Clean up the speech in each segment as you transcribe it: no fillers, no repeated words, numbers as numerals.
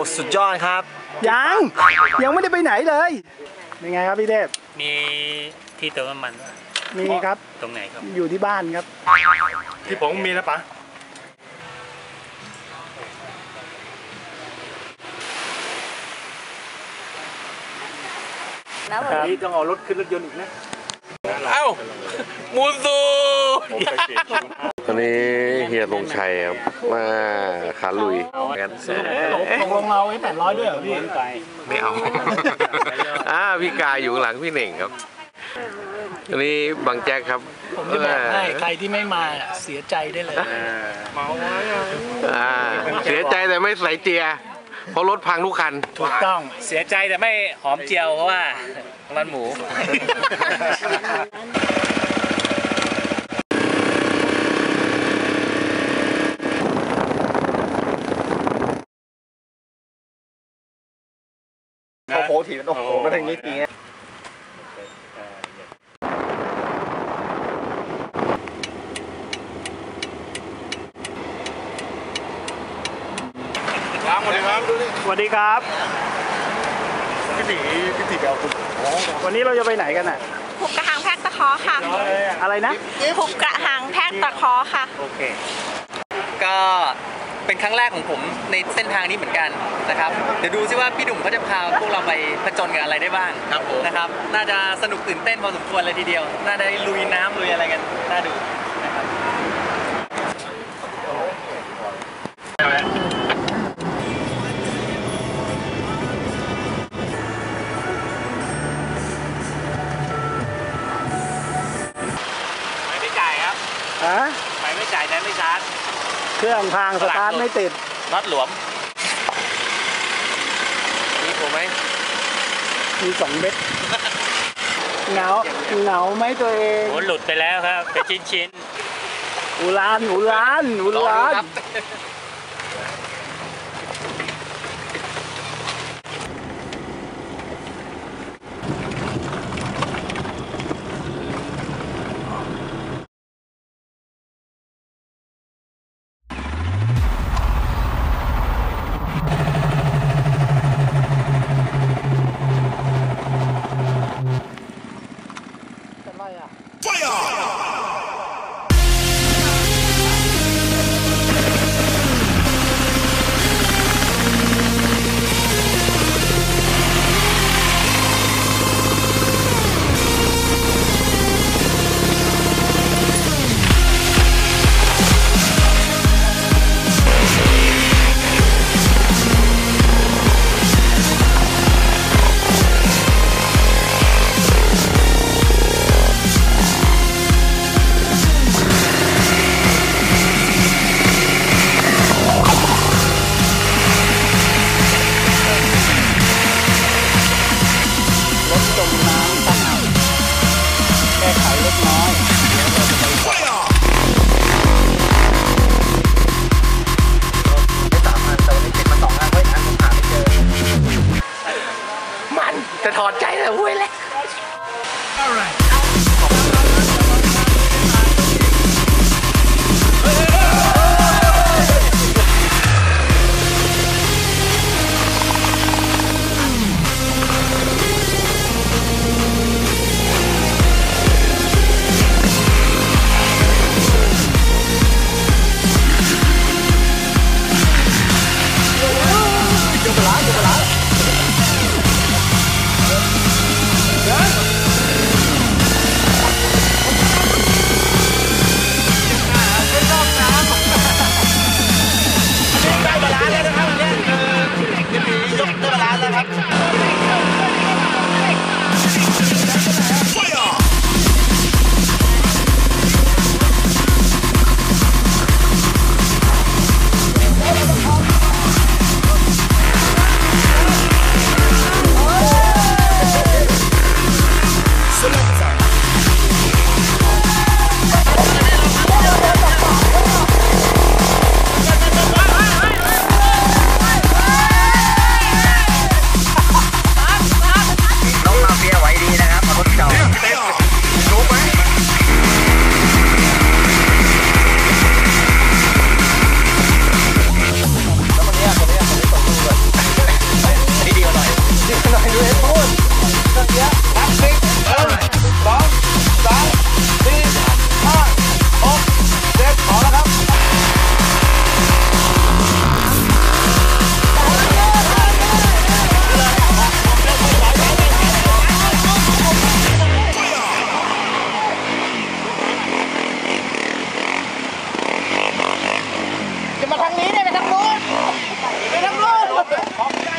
สุดยอดครับยังไม่ได้ไปไหนเลยเป็นไงครับพี่เทพมีที่เติมน้ำมันมีครับตรงไหนครับอยู่ที่บ้านครับที่ผมมีนะปะนี่ต้องเอารถขึ้นรถยนต์อีกนะเอ้ามูซูตอนนี้เฮียลงชัยครับมาขาลุยกันตกลงเอาไว้800ด้วยเหรอพี่ไม่เอาพี่กายอยู่หลังพี่เหน่งครับตอนนี้บางแจ็คครับผมจะบอกให้ใครที่ไม่มาเสียใจได้เลยเมาไว้เสียใจแต่ไม่ใส่เจียเพราะรถพังทุกคันถูกต้องเสียใจแต่ไม่หอมเจียวเพราะว่าร้านหมูโอ้โหถีบโอ้โหมาทางนี้ทีเงี้ยสวัสดีครับสวัสดีครับพี่ตีไปเอาคุณวันนี้เราจะไปไหนกันอ่ะหุบกระหังแพกตะเคอค่ะอะไรนะหุบกระหังแพกตะเคอค่ะโอเคก็เป็นครั้งแรกของผมในเส้นทางนี้เหมือนกันนะครับเดี๋ยวดูซิว่าพี่ดุ่มเขาจะพาพวกเราไปผจญกับอะไรได้บ้างนะครับน่าจะสนุกตื่นเต้นพอสมควรเลยทีเดียวน่าจะลุยน้ำลุยอะไรกันน่าดูนะครับไม่จ่ายครับไม่จ่ายแต่ไม่ชาร์จเครื่องพังสตาร์ทไม่ติดน็อตหลวมมีผมไหมมี2 เม็ดเหงาไหมตัวเองหลุดไปแล้วครับเป็นชิ้นอุลาน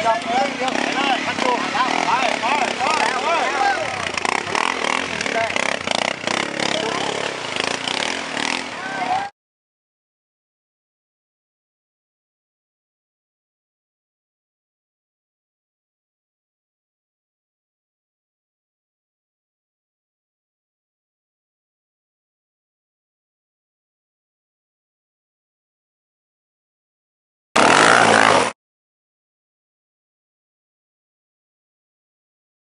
จับมือเดียวไปเลยพัดดูไปไป